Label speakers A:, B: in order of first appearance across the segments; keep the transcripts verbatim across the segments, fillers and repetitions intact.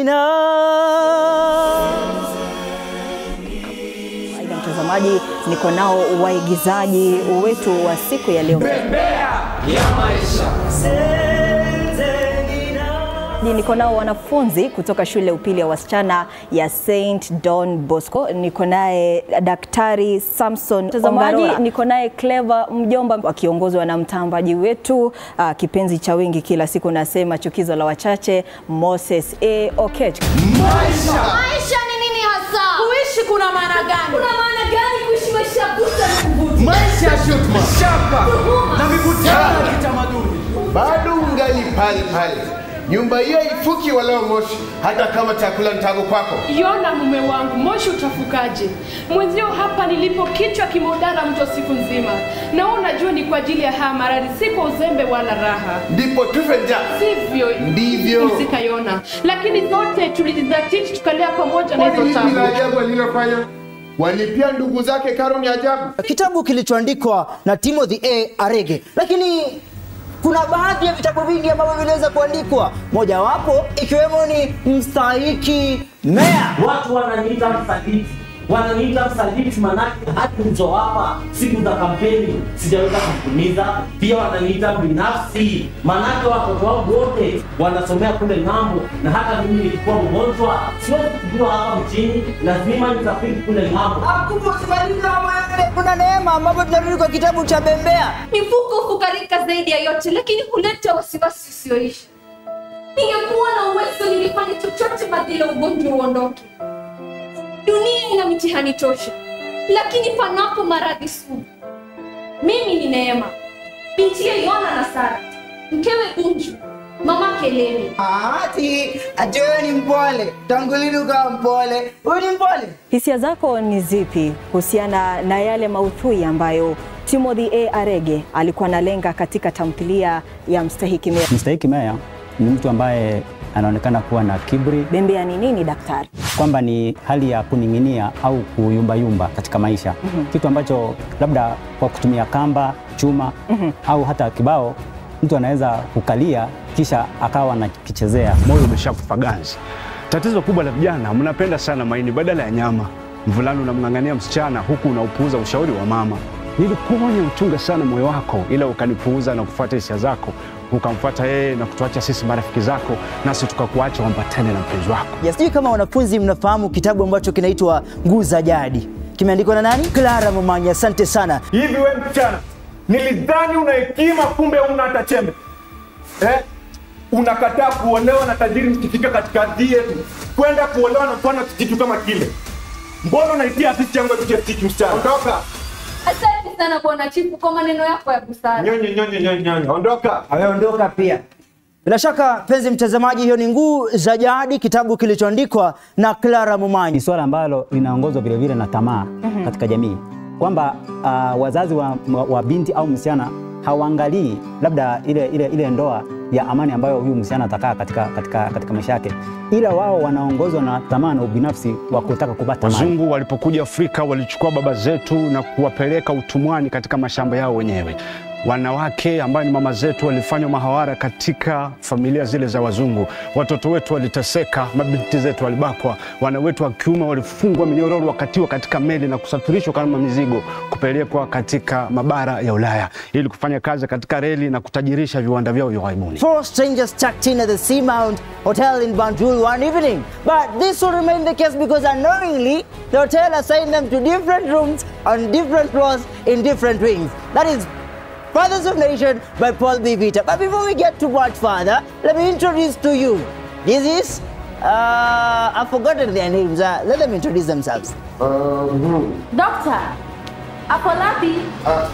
A: nina.
B: Aidha mtazamaji, niko nao waigizaji wetu wa siku ya leo.
C: Bembea ya maisha.
B: Niko nao wanafunzi kutoka shule upili ya wasichana ya Saint Don Bosco. Niko naye Daktari Samson Mtazamaji, niko naye Clever Mjomba wakiongozwa na mtambaji wetu uh, kipenzi cha wengi kila siku nasema chukizo la wachache Moses A. Okech.
C: Maisha.
D: Maisha ni nini hasa?
E: Kuishi kuna maana gani?
D: Kuna maana gani kuishi maisha ya kuta na kuvuta?
C: Maisha ya shutuma, shaka na mikutano ya kitamaduni.
F: Bado ungali pale pale. Nyumba hiyo ifuki wala moshi hata kama chakula ntago kwako.
E: Yona mume wangu, moshi utafukaje? Mwenzio hapa nilipo kichwa kimodara mto siku nzima. Na unajua ni kwa ajili ya haya maradhi, si kwa uzembe wala raha.
F: Ndipo tufe njaa.
E: Sivyo.
F: Ndivyo.
E: Msika Yona. Lakini zote tulizatiti tukalea pamoja na hizo tabu.
F: Ni ajabu alilofanya. Walipia ndugu zake karo ni ajabu.
A: Kitabu kilichoandikwa na Timothy A. Arege. Lakini kuna baadhi ya vitabu vingi ambavyo vinaweza kuandikwa. Moja wapo ikiwemo ni Mstahiki Meya.
G: Watu wananiita msaliti. Wananiita msaliti manake hata nilizowapa siku za kampeni sijaweza kutumiza. Pia wananiita binafsi manake watoto wao wote wanasomea kule ng'ambo na hata mimi nilikuwa mgonjwa siwezi kujua hapa mjini lazima nitafiki kule ng'ambo.
A: Hakupo simaliza mama, kuna neema ambapo tunarudi kwa kitabu cha Bembea.
D: Mifuko kukarika zaidi ya yote, lakini huleta wasiwasi usioisha. Ningekuwa na uwezo nilifanya chochote badala ugonjwa uondoke. Dunia ina mitihani tosha, lakini panapo maradhi sugu. Mimi ni Neema, binti ya Yona na Sara, mkewe Bunju, mama Keleni.
A: Ati, ati wewe ni mpole. Tangu lini ukawa mpole? Wewe ni mpole?
B: Hisia zako ni zipi kuhusiana na yale maudhui ambayo Timothy A. Arege alikuwa analenga katika tamthilia ya Mstahiki Meya?
H: Mstahiki Meya ni mtu ambaye anaonekana kuwa na kiburi.
B: Bembea ni nini daktari?
H: Kwamba ni hali ya kuning'inia au kuyumba yumba katika maisha. Mm -hmm. Kitu ambacho labda kwa kutumia kamba, chuma mm -hmm. au hata kibao mtu anaweza kukalia kisha akawa anakichezea.
I: Moyo umeshakufa ganzi. Tatizo kubwa la vijana, mnapenda sana maini badala ya nyama. Mvulana unamng'ang'ania msichana huku unaupuuza ushauri wa mama. Nilikuonya uchunge sana moyo wako ila ukanipuuza na kufuata hisia zako. Ukamfuata yeye na kutuacha sisi marafiki zako nasi tukakuacha uambatane na mpenzi wako.
A: Yes, kama wanafunzi mnafahamu kitabu ambacho kinaitwa Nguu za Jadi. Kimeandikwa na nani? Clara Momanya. Asante sana.
J: Hivi wewe mchana, nilidhani una hekima kumbe una hata chembe. Eh? Unakataa kuolewa na tajiri mkifika katika ardhi yetu. Kwenda kuolewa na mfano kitu kama kile. Mbona unaitia afisi yangu ya kitu mchana? Ondoka.
D: Asante sana bwana chifu kwa maneno yako ya busara.
J: Nyonye nyonye nyonye nyonye. Ondoka.
A: Ameondoka pia. Bila shaka penzi mtazamaji, hiyo ni Nguu za Jadi, kitabu kilichoandikwa na Clara Momanya.
H: Ni swala ambalo linaongozwa vile vile na tamaa mm -hmm. katika jamii. Kwamba uh, wazazi wa, wa binti au msichana hawaangalii labda ile ile ile ndoa ya amani ambayo huyu msichana atakaa katika katika katika maisha yake, ila wao wanaongozwa na tamaa na ubinafsi wa kutaka kupata mali.
I: Wazungu walipokuja Afrika walichukua baba zetu na kuwapeleka utumwani katika mashamba yao wenyewe. Wanawake ambao ni mama zetu walifanywa mahawara katika familia zile za wazungu. Watoto wetu waliteseka, mabinti zetu walibakwa, wana wetu wa kiume walifungwa minyororo wakatiwa katika meli na kusafirishwa kama mizigo kupelekwa katika mabara ya Ulaya ili kufanya kazi katika reli na kutajirisha viwanda vyao vya ughaibuni.
A: Four strangers checked in at the Seamount Hotel in Banjul one evening, but this will remain the case because unknowingly the hotel assigned them to different rooms on different floors in different wings. That is Fathers of Nation by Paul B. Vita. But before we get too much further, let me introduce to you. This is, uh, I've forgotten their names. Uh, let them introduce themselves.
F: Um,
D: Doctor Apolabi.
F: Uh,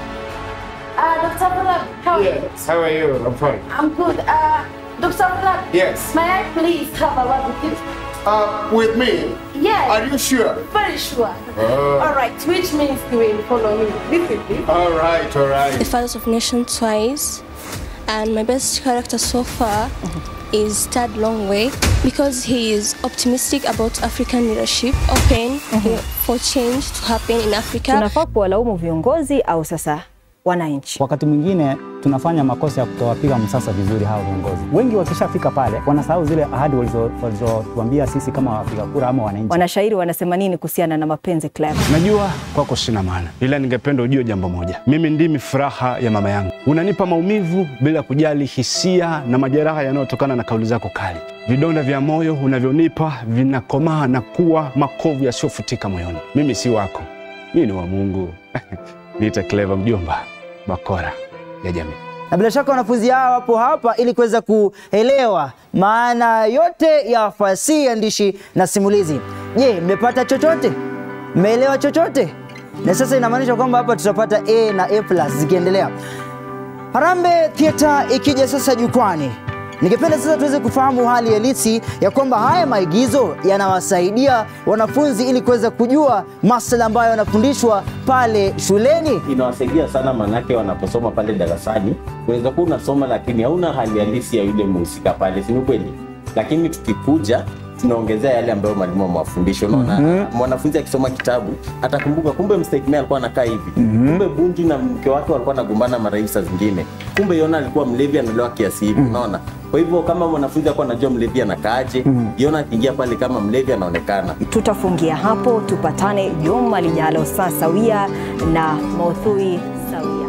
D: uh, Doctor Apolabi, how are
F: yes,
D: you?
F: how are you? I'm fine.
D: I'm good. Uh, Doctor Apolabi.
F: Yes.
D: May I please have a word with you?
F: Uh, with me?
D: Yes.
F: Are you sure?
D: Very sure.
F: Uh,
D: all right, which means you will follow me. Discipline.
F: All right, all right.
K: The Fathers of Nation twice, and my best character so far mm-hmm. is Tad Longway because he is optimistic about African leadership, open mm-hmm. for change to happen in Africa.
B: Tunafaa kuwalaumu viongozi au sasa wananchi.
H: Wakati mwingine tunafanya makosa ya kutowapiga msasa vizuri hao viongozi. Wengi wakishafika pale wanasahau zile ahadi walizotuambia sisi kama wapiga kura ama wananchi.
B: Wanashairi wanasema nini kuhusiana na mapenzi Clever?
I: Najua kwako sina maana, ila ningependa ujue jambo moja. Mimi ndimi furaha ya mama yangu. Unanipa maumivu bila kujali hisia na majeraha yanayotokana na kauli zako kali. Vidonda vya moyo unavyonipa vinakomaa na kuwa makovu yasiyofutika moyoni. Mimi si wako, mimi ni wa Mungu. Niite Clever mjomba, bakora ya jamii.
A: Na bila shaka wanafunzi hao wapo hapa ili kuweza kuelewa maana yote ya fasihi, andishi na simulizi. Je, mmepata chochote? Mmeelewa chochote? Na sasa inamaanisha kwamba hapa tutapata A na A plus zikiendelea. Harambee Theatre ikija sasa jukwani. Ningependa sasa tuweze kufahamu hali halisi ya kwamba haya maigizo yanawasaidia wanafunzi ili kuweza kujua masuala ambayo yanafundishwa pale shuleni.
G: Inawasaidia sana, manake wanaposoma pale darasani unaweza kuwa unasoma lakini hauna hali halisi ya yule mhusika pale, si kweli? Lakini tukikuja tunaongezea yale ambayo mwalimu amewafundisha. Unaona, mm -hmm. mwanafunzi akisoma kitabu atakumbuka, kumbe mstake man alikuwa anakaa hivi. Mm -hmm. Kumbe Bunju na mke wake walikuwa wanagombana mara hizi zingine. Kumbe Yona alikuwa mlevi analewa kiasi hivi. Mm -hmm. Unaona? Kwa hivyo kama mwanafunzi alikuwa anajua mlevi anakaaje, mm -hmm. Yona akiingia pale kama mlevi anaonekana.
B: Tutafungia hapo, tupatane juma lijalo saa sawia na maudhui sawia.